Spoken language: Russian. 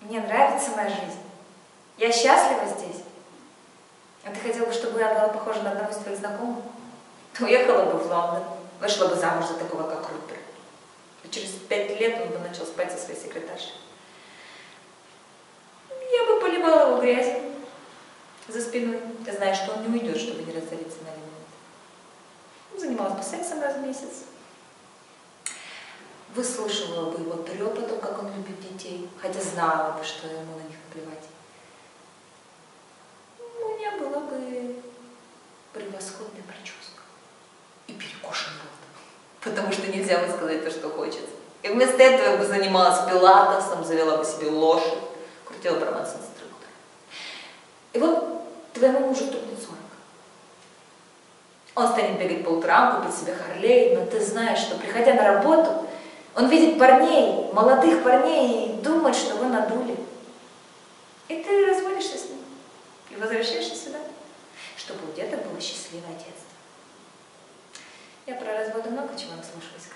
Мне нравится моя жизнь. Я счастлива здесь. А ты хотела бы, чтобы я была похожа на одного из твоих знакомых? Уехала бы в Лондон, вышла бы замуж за такого, как Рупер. И через 5 лет он бы начал спать со своей секретаршей. Я бы поливала его грязью за спиной, зная, что он не уйдет, чтобы не разориться на лимит. Занималась бы сексом раз в месяц. Выслушивала бы его трёп о том, как он любит детей, хотя знала бы, что ему на них наплевать. У меня была бы превосходная прическа и перекошен рот, потому что нельзя высказать то, что хочется. И вместо этого я бы занималась пилатесом, завела бы себе лошадь, крутила роман с инструктором. И вот твоему мужу стукнет 40. Он станет бегать по утрам, купить себе Харлей, но ты знаешь, что, приходя на работу, он видит парней, молодых парней, и думает, что вы надули. И ты разводишься с ним и возвращаешься сюда, чтобы у деда было счастливое детство. Я про разводы много чего наслушалась.